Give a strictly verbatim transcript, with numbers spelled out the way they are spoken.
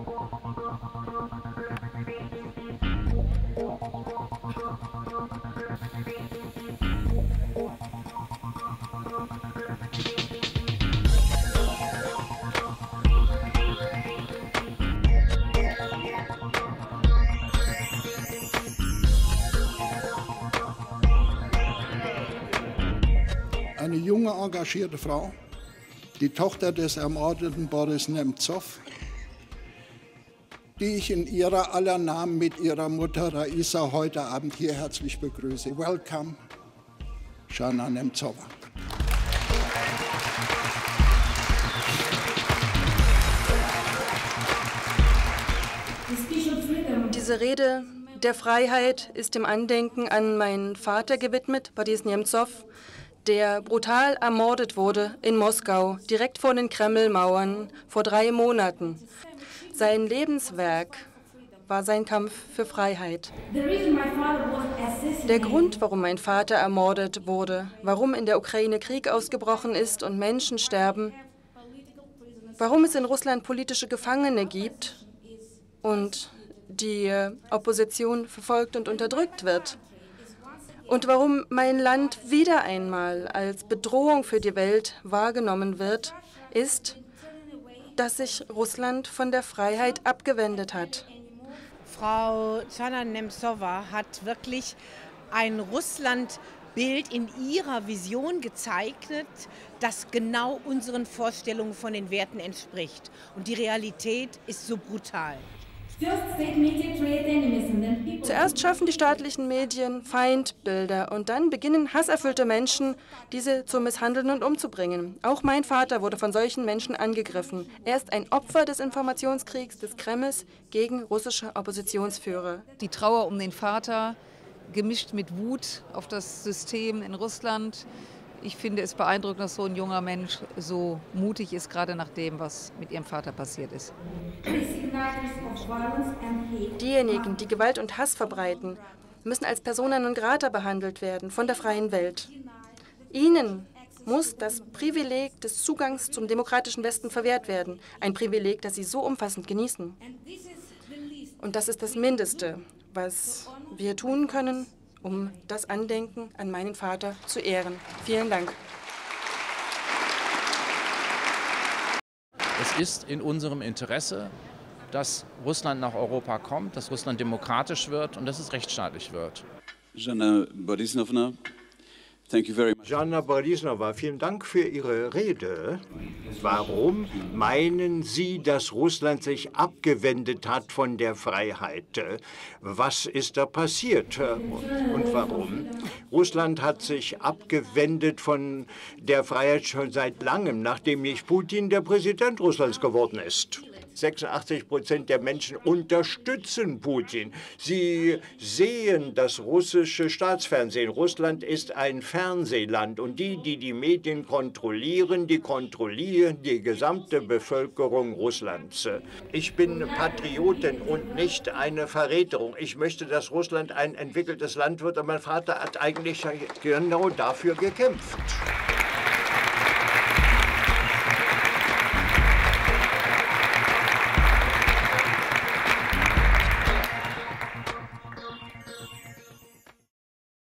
Eine junge, engagierte Frau, die Tochter des ermordeten Boris Nemzow, die ich in ihrer aller Namen mit ihrer Mutter Raisa heute Abend hier herzlich begrüße. Welcome, Shana Nemzowa. Diese Rede der Freiheit ist dem Andenken an meinen Vater gewidmet, Boris Nemzow, der brutal ermordet wurde in Moskau, direkt vor den Kremlmauern, vor drei Monaten. Sein Lebenswerk war sein Kampf für Freiheit. Der Grund, warum mein Vater ermordet wurde, warum in der Ukraine Krieg ausgebrochen ist und Menschen sterben, warum es in Russland politische Gefangene gibt und die Opposition verfolgt und unterdrückt wird, und warum mein Land wieder einmal als Bedrohung für die Welt wahrgenommen wird, ist, dass sich Russland von der Freiheit abgewendet hat. Frau Shana Nemzowa hat wirklich ein Russlandbild in ihrer Vision gezeichnet, das genau unseren Vorstellungen von den Werten entspricht. Und die Realität ist so brutal. Zuerst schaffen die staatlichen Medien Feindbilder und dann beginnen hasserfüllte Menschen, diese zu misshandeln und umzubringen. Auch mein Vater wurde von solchen Menschen angegriffen. Er ist ein Opfer des Informationskriegs des Kremls gegen russische Oppositionsführer. Die Trauer um den Vater, gemischt mit Wut auf das System in Russland. Ich finde es beeindruckend, dass so ein junger Mensch so mutig ist, gerade nach dem, was mit ihrem Vater passiert ist. Diejenigen, die Gewalt und Hass verbreiten, müssen als Persona non grata behandelt werden von der freien Welt. Ihnen muss das Privileg des Zugangs zum demokratischen Westen verwehrt werden. Ein Privileg, das sie so umfassend genießen. Und das ist das Mindeste, was wir tun können, um das Andenken an meinen Vater zu ehren. Vielen Dank. Es ist in unserem Interesse, dass Russland nach Europa kommt, dass Russland demokratisch wird und dass es rechtsstaatlich wird. Shana Borisovna, thank you very much. Shana Borisovna, vielen Dank für Ihre Rede. Warum meinen Sie, dass Russland sich abgewendet hat von der Freiheit? Was ist da passiert und warum? Russland hat sich abgewendet von der Freiheit schon seit langem, nachdem nicht Putin der Präsident Russlands geworden ist. sechsundachtzig Prozent der Menschen unterstützen Putin. Sie sehen das russische Staatsfernsehen. Russland ist ein Fernsehland. Und die, die die Medien kontrollieren, die kontrollieren die gesamte Bevölkerung Russlands. Ich bin Patriotin und nicht eine Verräterin. Ich möchte, dass Russland ein entwickeltes Land wird. Und mein Vater hat eigentlich genau dafür gekämpft.